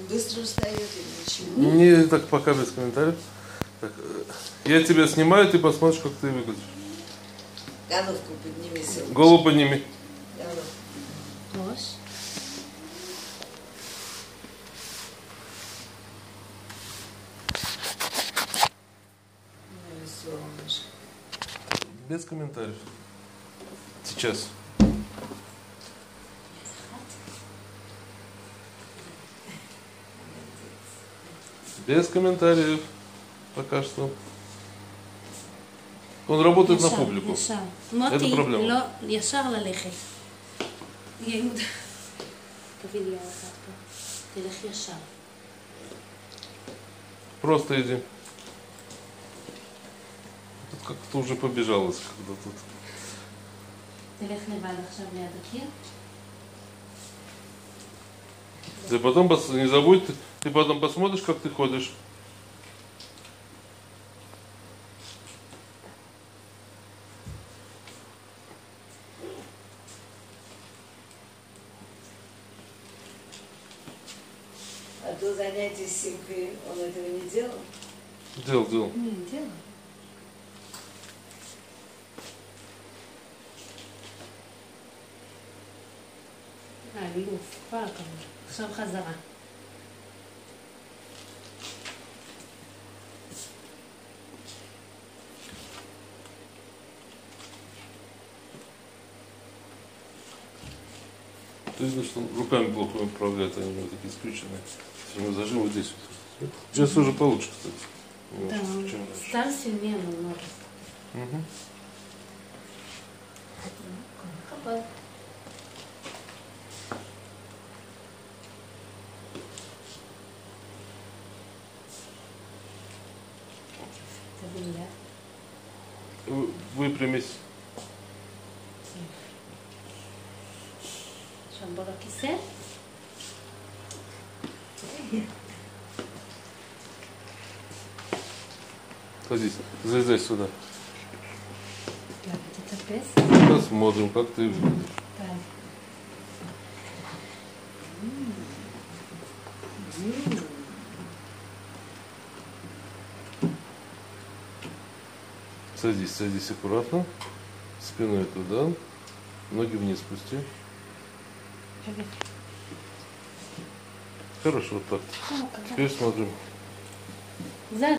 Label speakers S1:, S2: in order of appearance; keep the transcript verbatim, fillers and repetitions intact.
S1: быстро устает или ничего?
S2: Не, так пока без комментариев. Так, я тебя снимаю, ты посмотришь, как ты выглядишь.
S1: Головку подними, Силочка.
S2: Голову подними.
S1: Голову.
S3: Рош.
S1: Ну и солнышко.
S2: Без комментариев. Сейчас. Без комментариев. Пока что. Он работает на публику.
S3: ישר. מוטי,
S2: פרובלמה.
S3: לא, ישר ללכת. יהודה. תביא לי אחת פה. תלך ישר.
S2: Просто иди. Тут как-то уже побежалось, когда тут.
S3: תלך לבד עכשיו ליד הקיר.
S2: Ты потом пос- не забудь, ты- ты потом посмотришь, как ты ходишь.
S1: А до занятий с Симкой он этого не делал?
S2: Делал, делал.
S3: Не, делай. אלוף, כל הכבוד. עכשיו חזרה.
S2: Ты видно, что он руками плохо управляет, они у него такие скрюченные. Если у него зажим вот здесь вот. Сейчас уже получше, кстати.
S3: Да,
S2: Немножко, чем раньше.
S3: стал сильнее намного.
S2: Мгм.
S3: חבל. תביא לי יד.
S2: Вы- Выпрямись.
S3: עכשיו בוא לכיסא.
S2: Садись. Залезай сюда.
S3: תטפס.
S2: Посмотрим, как ты выглядишь.
S3: די.
S2: Садись, садись аккуратно. Спиной туда. Ноги вниз спусти. Хорошо, вот так.
S3: Ну, когда-
S2: Теперь смотрим.
S3: זה